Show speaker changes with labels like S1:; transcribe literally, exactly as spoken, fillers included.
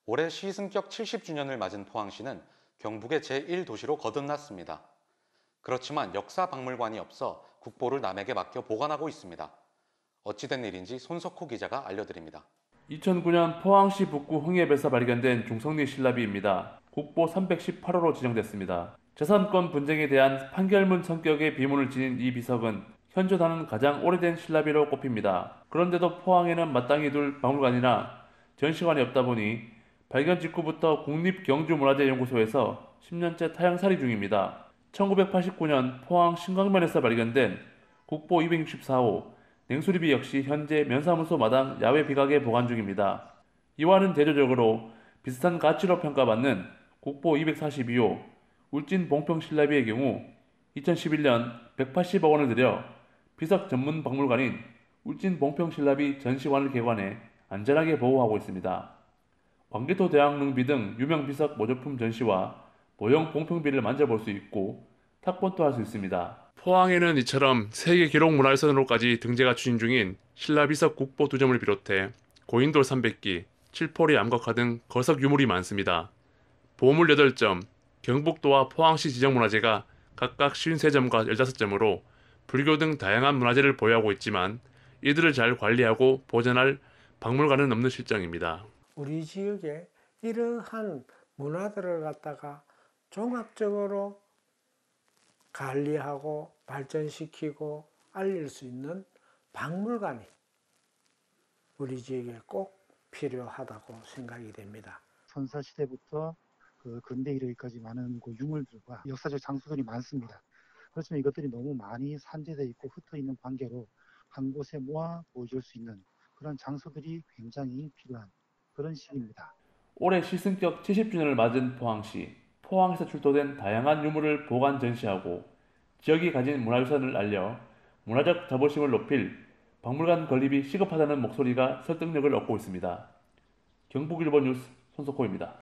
S1: 올해 시승격 칠십 주년을 맞은 포항시는 경북의 제일 도시로 거듭났습니다. 그렇지만 역사박물관이 없어 국보를 남에게 맡겨 보관하고 있습니다. 어찌된 일인지 손석호 기자가 알려드립니다.
S2: 이천구 년 포항시 북구 흥예에서 발견된 종성리 신라비입니다. 국보 삼백십팔 호로 지정됐습니다. 재산권 분쟁에 대한 판결문 성격의 비문을 지닌 이 비석은 현존하는 가장 오래된 신라비로 꼽힙니다. 그런데도 포항에는 마땅히 둘 박물관이나 전시관이 없다 보니 발견 직후부터 국립경주문화재연구소에서 십 년째 타향살이 중입니다. 천구백팔십구 년 포항 신광면에서 발견된 국보 이백육십사 호 냉수리비 역시 현재 면사무소 마당 야외 비각에 보관 중입니다. 이와는 대조적으로 비슷한 가치로 평가받는 국보 이백사십이 호 울진 봉평신라비의 경우 이천십일 년 백팔십억 원을 들여 비석 전문 박물관인 울진 봉평신라비 전시관을 개관해 안전하게 보호하고 있습니다. 광개토 대왕릉비 등 유명 비석 모조품 전시와 모형 봉평비를 만져볼 수 있고 탁본도 할 수 있습니다. 포항에는 이처럼 세계 기록 문화유산으로까지 등재가 추진 중인 신라비석 국보 두 점을 비롯해 고인돌 삼백 기, 칠포리 암각화 등 거석 유물이 많습니다. 보물 여덟 점, 경북도와 포항시 지정문화재가 각각 오십삼 점과 십오 점으로 불교 등 다양한 문화재를 보유하고 있지만 이들을 잘 관리하고 보존할 박물관은 없는 실정입니다.
S3: 우리 지역에 이러한 문화들을 갖다가 종합적으로 관리하고 발전시키고 알릴 수 있는 박물관이 우리 지역에 꼭 필요하다고 생각이 됩니다.
S4: 선사시대부터 그 근대 이르기까지 많은 그 유물들과 역사적 장소들이 많습니다. 그렇지만 이것들이 너무 많이 산재되어 있고 흩어 있는 관계로 한 곳에 모아 보여줄 수 있는 그런 장소들이 굉장히 필요한 그런 시기입니다.
S2: 올해 시승격 칠십 주년을 맞은 포항시, 포항에서 출토된 다양한 유물을 보관 전시하고 지역이 가진 문화유산을 알려 문화적 자부심을 높일 박물관 건립이 시급하다는 목소리가 설득력을 얻고 있습니다. 경북일보 뉴스 손석호입니다.